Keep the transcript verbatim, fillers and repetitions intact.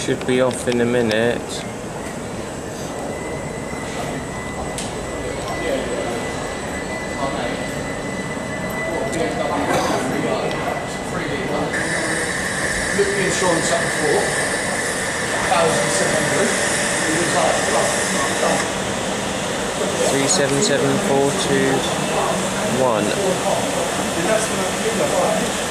Should be off in a minute. Looked the insurance up before, one thousand seven hundred. It was like, three seven seven four two one.